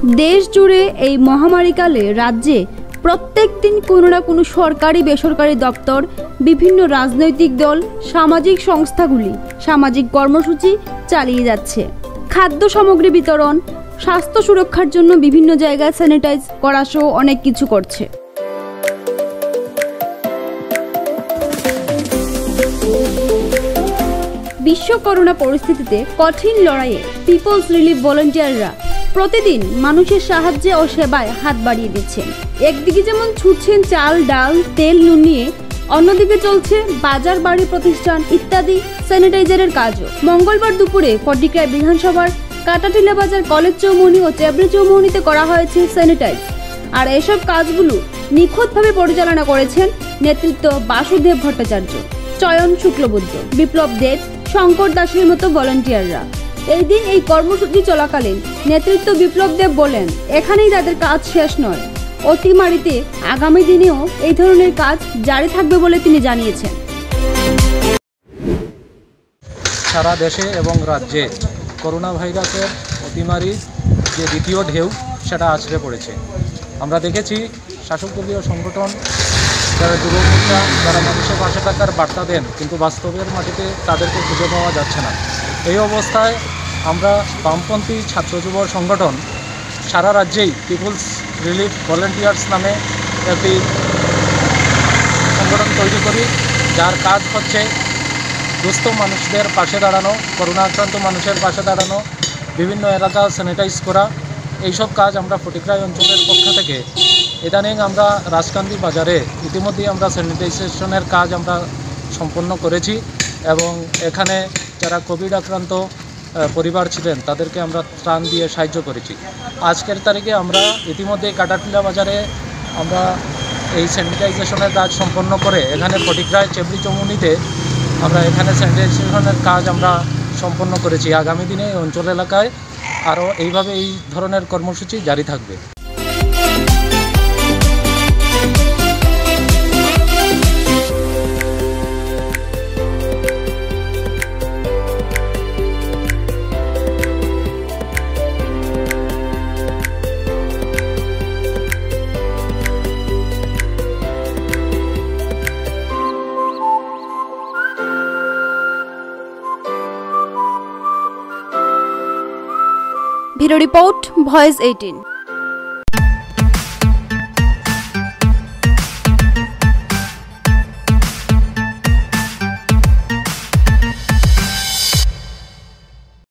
দেশ জুড়ে এই মহামারীকালে রাজ্যে প্রত্যেক দিন কোনো না কোনো সরকারি বেসরকারি দপ্তর, বিভিন্ন রাজনৈতিক দল, সামাজিক সংস্থাগুলি সামাজিক কর্মসূচি চালিয়ে যাচ্ছে। খাদ্য সামগ্রী বিতরণ, স্বাস্থ্য সুরক্ষার জন্য বিভিন্ন জায়গায় স্যানিটাইজ করা সহ অনেক কিছু করছে। বিশ্ব করোনা পরিস্থিতিতে কঠিন লড়াইয়ে পিপলস রিলিফ ভলান্টিয়াররা প্রতিদিন মানুষের সাহায্যে ও সেবায় হাত বাড়িয়ে দিচ্ছেন। একদিকে যেমন ছুটছেন চাল, ডাল, তেল, নুন নিয়ে, অন্যদিকে চলছে বাজার, বাড়ি প্রতিষ্ঠান ইত্যাদি স্যানিটাইজারের কাজও। মঙ্গলবার দুপুরে ফটিকরায় বিধানসভার কাটাটিলা বাজার, কলেজ চৌমুহনী ও চেবড়ি চৌমুহনীতে করা হয়েছে স্যানিটাইজ। আর এসব কাজগুলো নিখুঁতভাবে পরিচালনা করেছেন নেতৃত্ব বাসুদেব ভট্টাচার্য, চয়ন শুক্লবৈদ্য, বিপ্লব দেব, শঙ্কর দাসের মতো ভলান্টিয়াররা। এই দিন এই কর্মসূচি চলাকালীন নেতৃত্ব বিপ্লব দেব বলেন, এখানেই তাদের কাজ শেষ নয়, অতিমারিতে আগামী দিনেও এই ধরনের কাজ জারি থাকবে বলে তিনি জানিয়েছেন। সারা দেশে এবং রাজ্যে করোনা ভাইরাসের অতিমারি যে দ্বিতীয় ঢেউ সেটা আছড়ে পড়েছে। আমরা দেখেছি শাসকদলীয় সংগঠন যারা যুবকরা, যারা মানুষের পাশে থাকার বার্তা দেন, কিন্তু বাস্তবের মাটিতে তাদেরকে খুঁজে পাওয়া যাচ্ছে না। এই অবস্থায় আমরা বামপন্থী ছাত্র যুব সংগঠন সারা রাজ্যেই পিপলস রিলিফ ভলান্টিয়ার্স নামে একটি সংগঠন তৈরি করি, যার কাজ হচ্ছে দুস্থ মানুষদের পাশে দাঁড়ানো, করোনা আক্রান্ত মানুষের পাশে দাঁড়ানো, বিভিন্ন এলাকা স্যানিটাইজ করা। এইসব কাজ আমরা ফটিকরাই অঞ্চলের পক্ষ থেকে ইদানিং আমরা রাজকান্দি বাজারে ইতিমধ্যেই আমরা স্যানিটাইজেশনের কাজ আমরা সম্পন্ন করেছি এবং এখানে যারা কোভিড আক্রান্ত পরিবার ছিলেন তাদেরকে আমরা ত্রাণ দিয়ে সাহায্য করেছি। আজকের তারিখে আমরা ইতিমধ্যেই কাটাটিলা বাজারে আমরা এই স্যানিটাইজেশনের কাজ সম্পন্ন করে এখানে ফটিকরায় চেবড়ি চৌমুহনীতে আমরা এখানে স্যানিটাইজেশনের কাজ আমরা সম্পন্ন করেছি। আগামী দিনে এই অঞ্চল এলাকায় আরও এইভাবে এই ধরনের কর্মসূচি জারি থাকবে। Bureau report, voice 18।